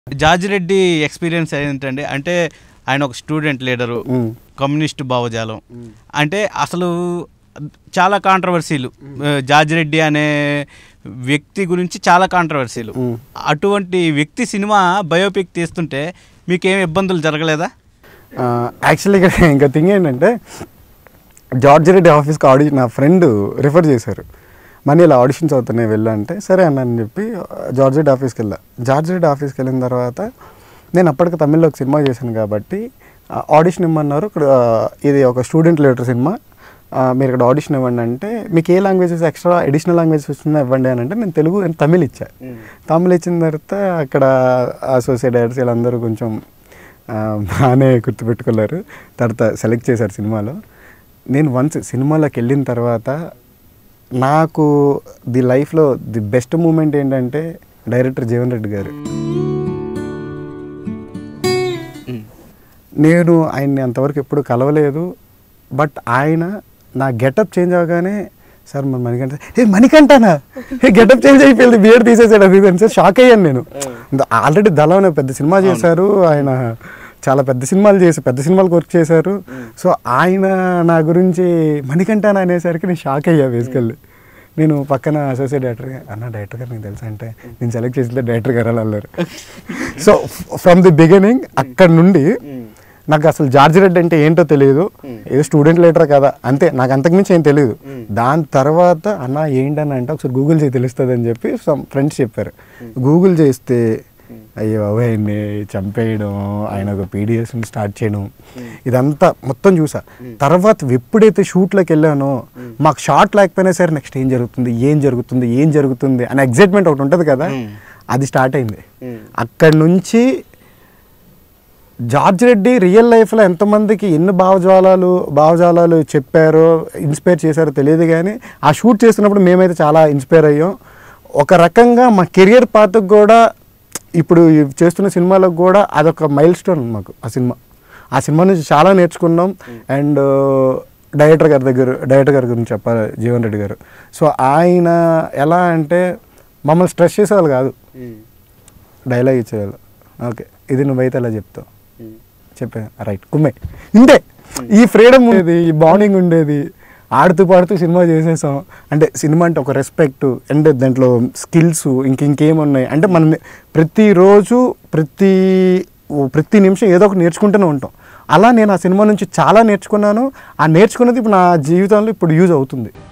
George Reddy experience ఏంటంటే అంటే ఆయన ఒక స్టూడెంట్ లీడరు, కమ్యూనిస్ట్ భావజాలం. అంటే అసలు చాలా కాంట్రవర్సీలు జార్జి రెడ్డి అనే వ్యక్తి గురించి చాలా కాంట్రవర్సీలు. అటువంటి వ్యక్తి సినిమా బయోపిక్ తీస్తుంటే మీకేం ఇబ్బందులు జరగలేదా? యాక్చువల్లీ ఇంకా థింగ్ ఏంటంటే జార్జి రెడ్డి ఆఫీస్కి ఆడిషన్ నా ఫ్రెండ్ రిఫర్ చేశారు. మనీ ఇలా ఆడిషన్స్ అవుతున్నాయి వెళ్ళంటే సరే అన్నాను చెప్పి జార్జి రెడ్డి ఆఫీస్కి వెళ్ళా. జార్జి రెడ్డి ఆఫీస్కి వెళ్ళిన తర్వాత నేను అప్పటికి తమిళ్లో ఒక సినిమా చేశాను కాబట్టి ఆడిషన్ ఇమ్మన్నారు. ఇక్కడ ఇది ఒక స్టూడెంట్ లీడర్ సినిమా, మీరు ఇక్కడ ఆడిషన్ ఇవ్వండి అంటే మీకు ఏ లాంగ్వేజెస్ ఎక్స్ట్రా అడిషనల్ లాంగ్వేజెస్ వచ్చినా ఇవ్వండి అని అంటే నేను తెలుగు అండ్ తమిళ్ ఇచ్చా. తమిళ్ ఇచ్చిన తర్వాత అక్కడ అసోసియేట్ డైరెక్టర్స్ వీళ్ళందరూ కొంచెం బాగానే గుర్తుపెట్టుకున్నారు. తర్వాత సెలెక్ట్ చేశారు సినిమాలో. నేను వన్స్ సినిమాలోకి వెళ్ళిన తర్వాత నాకు ది లైఫ్లో ది బెస్ట్ మూమెంట్ ఏంటంటే డైరెక్టర్ జీవన్ రెడ్డి గారు. నేను ఆయన్ని అంతవరకు ఎప్పుడు కలవలేదు. బట్ ఆయన నా గెటప్ చేంజ్ అవగానే సార్ మన మణికంఠ మణికంఠనా గెటప్ చేంజ్ అయిపోయింది, బియర్డ్ తీసేసాడు అది అని సార్ షాక్ అయ్యాను నేను. ఆల్రెడీ దళం పెద్ద సినిమా చేశారు ఆయన, చాలా పెద్ద సినిమాలకు వర్క్ చేశారు. సో ఆయన నా గురించి మణికంఠనా అనేసరికి నేను షాక్ అయ్యా. బేసికల్లీ నేను పక్కన అసోసియేట్ డైరెక్టర్ అన్న డైరెక్టర్ గారు నీకు తెలుసా అంటే నేను సెలెక్ట్ చేసిందే డైరెక్టర్ గారు అన్నారు. సో ఫ్రమ్ ది బిగినింగ్ అక్కడ నుండి నాకు అసలు జార్జి రెడ్డి అంటే ఏంటో తెలియదు, ఏదో స్టూడెంట్ లీడర్ కదా అంతే, నాకు అంతకుమించి ఏం తెలియదు. దాని తర్వాత అన్న ఏంటని అంటే ఒకసారి గూగుల్ చేసి తెలుస్తుంది అని చెప్పి ఫ్రెండ్స్ చెప్పారు. గూగుల్ చేస్తే అయ్యో ఆయన్ని చంపేయడం, ఆయన ఒక పీడిఎస్ని స్టార్ట్ చేయడం, ఇదంతా మొత్తం చూసా. తర్వాత ఎప్పుడైతే షూట్లోకి వెళ్ళానో మాకు షార్ట్ లేకపోయినా సరే నెక్స్ట్ ఏం జరుగుతుంది అనే ఎగ్జైట్మెంట్ ఒకటి ఉంటుంది కదా, అది స్టార్ట్ అయింది. అక్కడి నుంచి జార్జి రెడ్డి రియల్ లైఫ్లో ఎంతమందికి ఎన్ని భావజాలాలు చెప్పారో ఇన్స్పైర్ చేశారో తెలియదు, కానీ ఆ షూట్ చేస్తున్నప్పుడు మేమైతే చాలా ఇన్స్పైర్ అయ్యాం. ఒక రకంగా మా కెరియర్ పాత్రకు కూడా ఇప్పుడు చేస్తున్న సినిమాలకు కూడా అదొక మైల్ స్టోన్ మాకు. ఆ సినిమా నుంచి చాలా నేర్చుకున్నాం. అండ్ డైరెక్టర్ గారి గురించి చెప్పాలి, జీవన్ రెడ్డి గారు. సో ఆయన ఎలా అంటే మమ్మల్ని స్ట్రెస్ చేసేవాళ్ళు కాదు, డైలాగ్ ఇచ్చేవాళ్ళు. ఓకే ఇది నువ్వైతే అలా చెప్తావు, చెప్పా రైట్ కుమ్మే, ఇంతే. ఈ ఫ్రీడమ్ ఉండేది, ఈ బాండింగ్ ఉండేది. ఆడుతూ పాడుతూ సినిమా చేసేసాం అంటే సినిమా అంటే ఒక రెస్పెక్ట్, అంటే దాంట్లో స్కిల్స్ ఇంకేమున్నాయి అంటే మనం ప్రతిరోజు ప్రతి నిమిషం ఏదో ఒకటి నేర్చుకుంటూనే ఉంటాం. అలా నేను ఆ సినిమా నుంచి చాలా నేర్చుకున్నాను. ఆ నేర్చుకున్నది ఇప్పుడు నా జీవితంలో ఇప్పుడు యూజ్ అవుతుంది.